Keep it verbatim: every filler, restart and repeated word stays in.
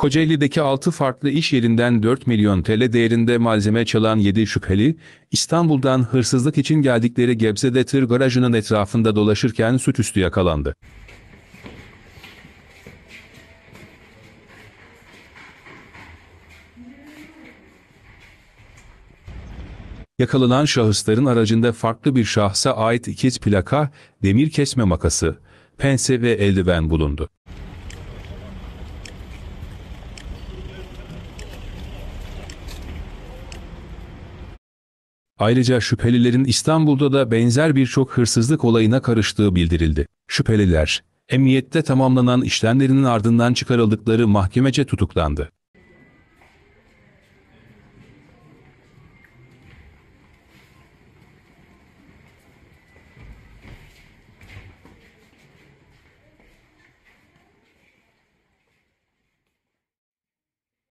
Kocaeli'deki altı farklı iş yerinden dört milyon T L değerinde malzeme çalan yedi şüpheli, İstanbul'dan hırsızlık için geldikleri Gebze'de tır garajının etrafında dolaşırken suçüstü yakalandı. Yakalanan şahısların aracında farklı bir şahsa ait ikiz plaka, demir kesme makası, pense ve eldiven bulundu. Ayrıca şüphelilerin İstanbul'da da benzer birçok hırsızlık olayına karıştığı bildirildi. Şüpheliler, emniyette tamamlanan işlemlerinin ardından çıkarıldıkları mahkemece tutuklandı.